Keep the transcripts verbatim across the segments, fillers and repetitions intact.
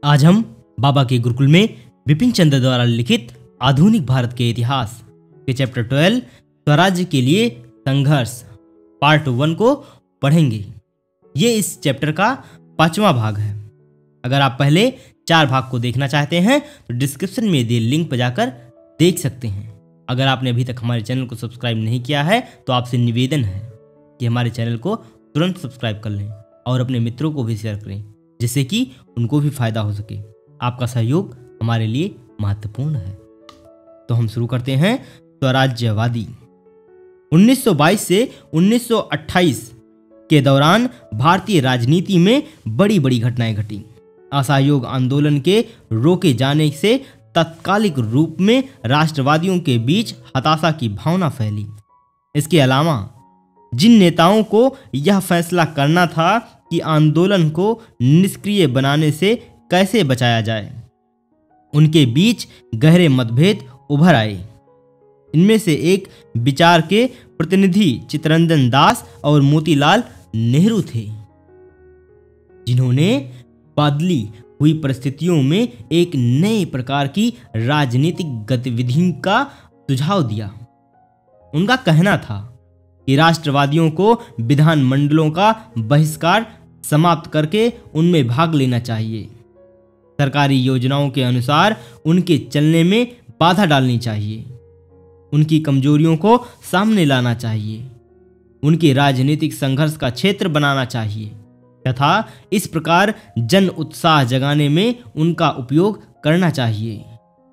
आज हम बाबा के गुरुकुल में विपिन चंद्र द्वारा लिखित आधुनिक भारत के इतिहास के चैप्टर ट्वेल्व स्वराज्य के लिए संघर्ष पार्ट वन को पढ़ेंगे। ये इस चैप्टर का पांचवा भाग है। अगर आप पहले चार भाग को देखना चाहते हैं तो डिस्क्रिप्शन में दिए लिंक पर जाकर देख सकते हैं। अगर आपने अभी तक हमारे चैनल को सब्सक्राइब नहीं किया है तो आपसे निवेदन है कि हमारे चैनल को तुरंत सब्सक्राइब कर लें और अपने मित्रों को भी शेयर करें, जिससे कि उनको भी फायदा हो सके। आपका सहयोग हमारे लिए महत्वपूर्ण है। तो हम शुरू करते हैं। स्वराज्यवादी उन्नीस सौ बाईस से उन्नीस सौ अट्ठाईस के दौरान भारतीय राजनीति में बड़ी बड़ी घटनाएं घटी। असहयोग आंदोलन के रोके जाने से तत्कालिक रूप में राष्ट्रवादियों के बीच हताशा की भावना फैली। इसके अलावा जिन नेताओं को यह फैसला करना था कि आंदोलन को निष्क्रिय बनाने से कैसे बचाया जाए, उनके बीच गहरे मतभेद उभर आए। इनमें से एक विचार के प्रतिनिधि चित्तरंजन दास और मोतीलाल नेहरू थे, जिन्होंने बदली हुई परिस्थितियों में एक नए प्रकार की राजनीतिक गतिविधि का सुझाव दिया। उनका कहना था कि राष्ट्रवादियों को विधानमंडलों का बहिष्कार समाप्त करके उनमें भाग लेना चाहिए। सरकारी योजनाओं के अनुसार उनके चलने में बाधा डालनी चाहिए। उनकी कमजोरियों को सामने लाना चाहिए। उनके राजनीतिक संघर्ष का क्षेत्र बनाना चाहिए तथा इस प्रकार जन उत्साह जगाने में उनका उपयोग करना चाहिए।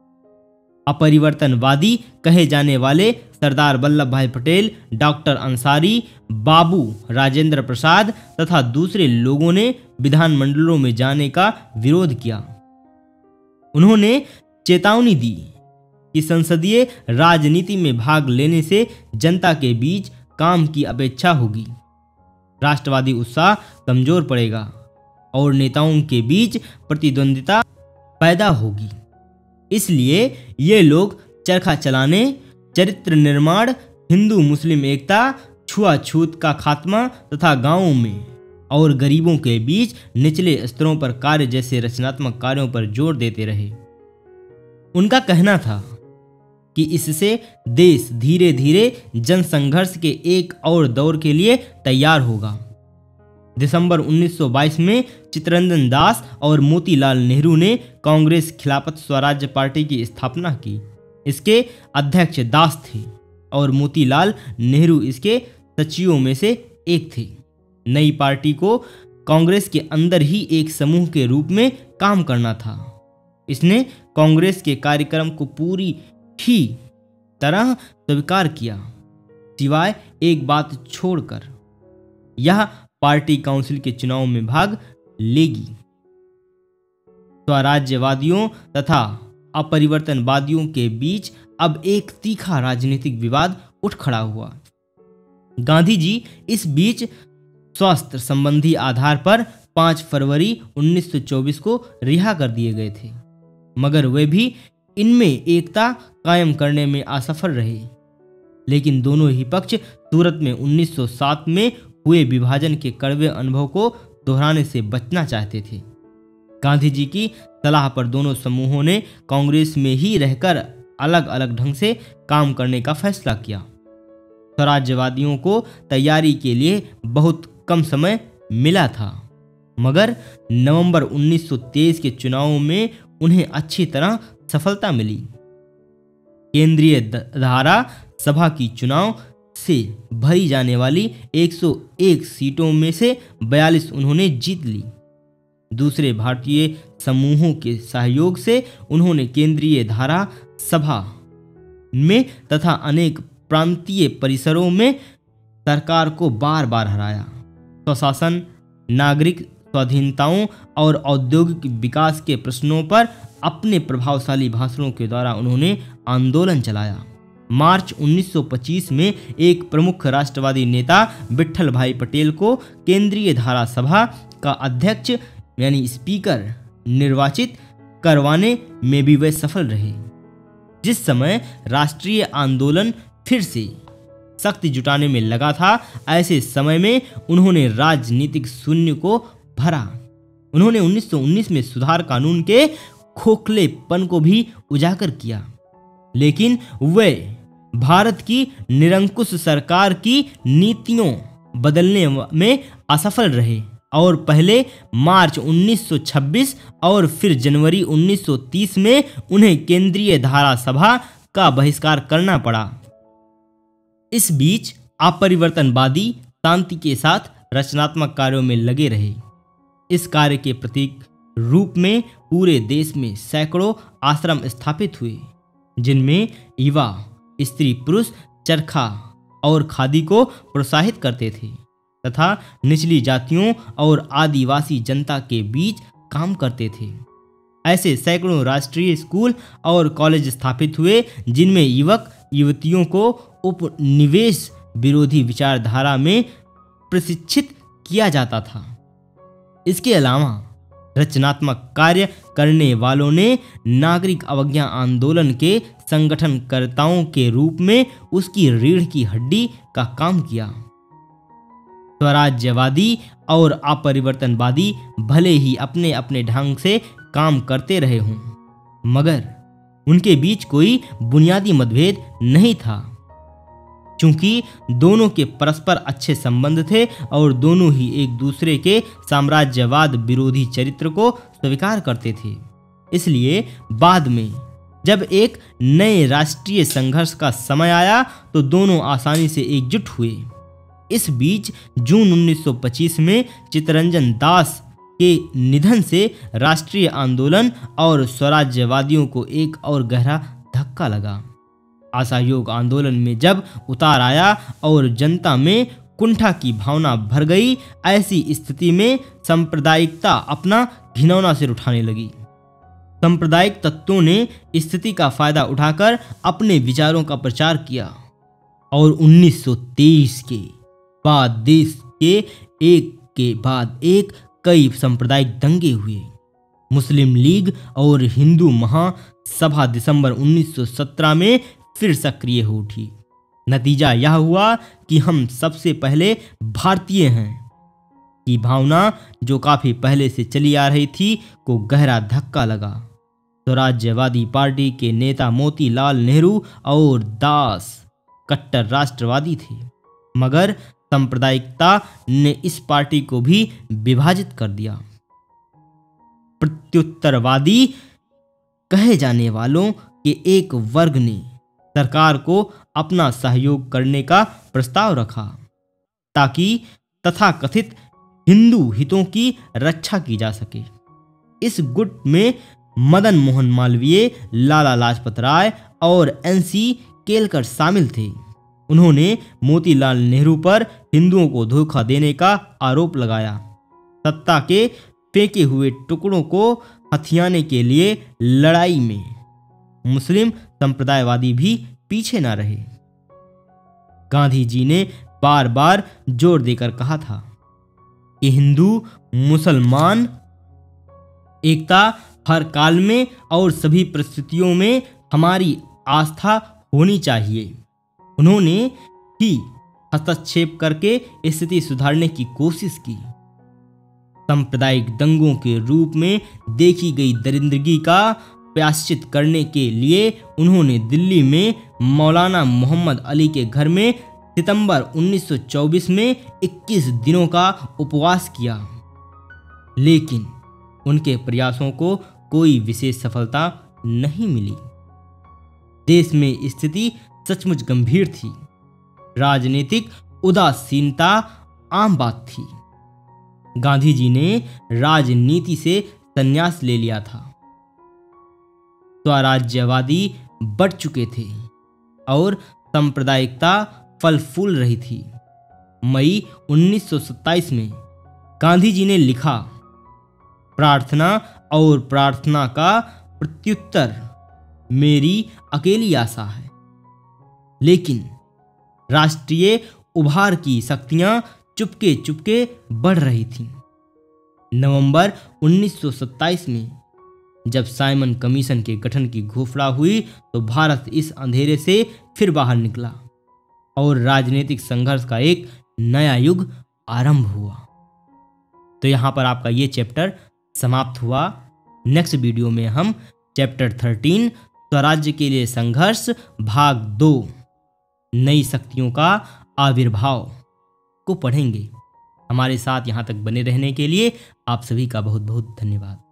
अपरिवर्तनवादी कहे जाने वाले सरदार वल्लभ भाई पटेल, डॉक्टर अंसारी, बाबू राजेंद्र प्रसाद तथा दूसरे लोगों ने विधानमंडलों में जाने का विरोध किया। उन्होंने चेतावनी दी कि संसदीय राजनीति में भाग लेने से जनता के बीच काम की अपेक्षा होगी, राष्ट्रवादी उत्साह कमजोर पड़ेगा और नेताओं के बीच प्रतिद्वंदिता पैदा होगी। इसलिए ये लोग चरखा चलाने, चरित्र निर्माण, हिंदू मुस्लिम एकता, छुआछूत का खात्मा तथा गांवों में और गरीबों के बीच निचले स्तरों पर कार्य जैसे रचनात्मक कार्यों पर जोर देते रहे। उनका कहना था कि इससे देश धीरे धीरे जनसंघर्ष के एक और दौर के लिए तैयार होगा। दिसंबर उन्नीस सौ बाईस में चित्तरंजन दास और मोतीलाल नेहरू ने कांग्रेस खिलाफत स्वराज्य पार्टी की स्थापना की। इसके अध्यक्ष दास थे और मोतीलाल नेहरू इसके सचिवों में से एक थे। नई पार्टी को कांग्रेस के अंदर ही एक समूह के रूप में काम करना था। इसने कांग्रेस के कार्यक्रम को पूरी ही तरह स्वीकार किया, सिवाय एक बात छोड़कर, यह पार्टी काउंसिल के चुनाव में भाग लेगी। स्वराज्यवादियों तथा अपरिवर्तनवादियों के बीच अब एक तीखा राजनीतिक विवाद उठ खड़ा हुआ। गांधी जी इस बीच स्वास्थ्य संबंधी आधार पर पाँच फरवरी उन्नीस सौ चौबीस को रिहा कर दिए गए थे, मगर वे भी इनमें एकता कायम करने में असफल रहे। लेकिन दोनों ही पक्ष सूरत में उन्नीस सौ सात में हुए विभाजन के कड़वे अनुभव को दोहराने से बचना चाहते थे। गांधी जी की सलाह पर दोनों समूहों ने कांग्रेस में ही रहकर अलग अलग ढंग से काम करने का फैसला किया। स्वराज्यवादियों को तैयारी के लिए बहुत कम समय मिला था, मगर नवंबर उन्नीस सौ तेईस के चुनावों में उन्हें अच्छी तरह सफलता मिली। केंद्रीय धारा सभा की चुनाव से भरी जाने वाली एक सौ एक सीटों में से बयालीस उन्होंने जीत ली। दूसरे भारतीय समूहों के सहयोग से उन्होंने केंद्रीय धारा सभा में तथा अनेक प्रांतीय परिसरों में सरकार को बार बार हराया। स्वशासन, नागरिक स्वाधीनताओं और औद्योगिक विकास के प्रश्नों पर अपने प्रभावशाली भाषणों के द्वारा उन्होंने आंदोलन चलाया। मार्च उन्नीस सौ पच्चीस में एक प्रमुख राष्ट्रवादी नेता विट्ठल भाई पटेल को केंद्रीय धारा सभा का अध्यक्ष यानी स्पीकर निर्वाचित करवाने में भी वे सफल रहे। जिस समय राष्ट्रीय आंदोलन फिर से शक्ति जुटाने में लगा था, ऐसे समय में उन्होंने राजनीतिक शून्य को भरा। उन्होंने उन्नीस सौ उन्नीस में सुधार कानून के खोखलेपन को भी उजागर किया, लेकिन वे भारत की निरंकुश सरकार की नीतियों बदलने में असफल रहे और पहले मार्च उन्नीस सौ छब्बीस और फिर जनवरी उन्नीस सौ तीस में उन्हें केंद्रीय धारा सभा का बहिष्कार करना पड़ा। इस बीच अपरिवर्तनवादी शांति के साथ रचनात्मक कार्यों में लगे रहे। इस कार्य के प्रतीक रूप में पूरे देश में सैकड़ों आश्रम स्थापित हुए, जिनमें युवा, स्त्री पुरुष चरखा और खादी को प्रोत्साहित करते थे तथा निचली जातियों और आदिवासी जनता के बीच काम करते थे। ऐसे सैकड़ों राष्ट्रीय स्कूल और कॉलेज स्थापित हुए, जिनमें युवक युवतियों को उपनिवेश विरोधी विचारधारा में प्रशिक्षित किया जाता था। इसके अलावा रचनात्मक कार्य करने वालों ने नागरिक अवज्ञा आंदोलन के संगठनकर्ताओं के रूप में उसकी रीढ़ की हड्डी का काम किया। स्वराज्यवादी और अपरिवर्तनवादी भले ही अपने अपने ढंग से काम करते रहे हों, मगर उनके बीच कोई बुनियादी मतभेद नहीं था, क्योंकि दोनों के परस्पर अच्छे संबंध थे और दोनों ही एक दूसरे के साम्राज्यवाद विरोधी चरित्र को स्वीकार करते थे। इसलिए बाद में जब एक नए राष्ट्रीय संघर्ष का समय आया तो दोनों आसानी से एकजुट हुए। इस बीच जून उन्नीस सौ पच्चीस में चित्तरंजन दास के निधन से राष्ट्रीय आंदोलन और स्वराज्यवादियों को एक और गहरा धक्का लगा। असहयोग आंदोलन में जब उतार आया और जनता में कुंठा की भावना भर गई, ऐसी स्थिति में सांप्रदायिकता अपना घिनौना सिर उठाने लगी। सांप्रदायिक तत्वों ने स्थिति का फायदा उठाकर अपने विचारों का प्रचार किया और उन्नीस सौ तेईस के बाद देश के एक के बाद एक कई सांप्रदायिक दंगे हुए। मुस्लिम लीग और हिंदू महासभा दिसंबर उन्नीस सौ सत्रह में फिर सक्रिय हो उठी। नतीजा यह हुआ कि हम सबसे पहले भारतीय हैं की भावना, जो काफी पहले से चली आ रही थी, को गहरा धक्का लगा। स्वराज्यवादी पार्टी के नेता मोतीलाल नेहरू और दास कट्टर राष्ट्रवादी थे, मगर सांप्रदायिकता ने इस पार्टी को भी विभाजित कर दिया। प्रत्युत्तरवादी कहे जाने वालों के एक वर्ग ने सरकार को अपना सहयोग करने का प्रस्ताव रखा ताकि तथाकथित हिंदू हितों की रक्षा की जा सके। इस गुट में मदन मोहन मालवीय, लाला लाजपत राय और एनसी केलकर शामिल थे। उन्होंने मोतीलाल नेहरू पर हिंदुओं को धोखा देने का आरोप लगाया। सत्ता के फेंके हुए टुकड़ों को हथियाने के लिए लड़ाई में मुस्लिम संप्रदायवादी भी पीछे न रहे। गांधी जी ने बार बार जोर देकर कहा था कि हिंदू मुसलमान एकता हर काल में और सभी परिस्थितियों में हमारी आस्था होनी चाहिए। उन्होंने ही हस्तक्षेप करके स्थिति सुधारने की कोशिश की। सांप्रदायिक दंगों के रूप में देखी गई दरिंदगी का प्रायश्चित करने के लिए उन्होंने दिल्ली में मौलाना मोहम्मद अली के घर में सितंबर उन्नीस सौ चौबीस में इक्कीस दिनों का उपवास किया, लेकिन उनके प्रयासों को कोई विशेष सफलता नहीं मिली। देश में स्थिति सचमुच गंभीर थी। राजनीतिक उदासीनता आम बात थी। गांधी जी ने राजनीति से संन्यास ले लिया था। स्वराज्यवादी बढ़ चुके थे और सांप्रदायिकता फल फूल रही थी। मई उन्नीस सौ सत्ताईस में गांधी जी ने लिखा, प्रार्थना और प्रार्थना का प्रत्युत्तर मेरी अकेली आशा है। लेकिन राष्ट्रीय उभार की शक्तियां चुपके चुपके बढ़ रही थीं। नवंबर उन्नीस सौ सत्ताईस में जब साइमन कमीशन के गठन की घोषणा हुई तो भारत इस अंधेरे से फिर बाहर निकला और राजनीतिक संघर्ष का एक नया युग आरंभ हुआ। तो यहाँ पर आपका ये चैप्टर समाप्त हुआ। नेक्स्ट वीडियो में हम चैप्टर थर्टीन स्वराज्य के लिए संघर्ष भाग दो नई शक्तियों का आविर्भाव को पढ़ेंगे। हमारे साथ यहाँ तक बने रहने के लिए आप सभी का बहुत बहुत धन्यवाद।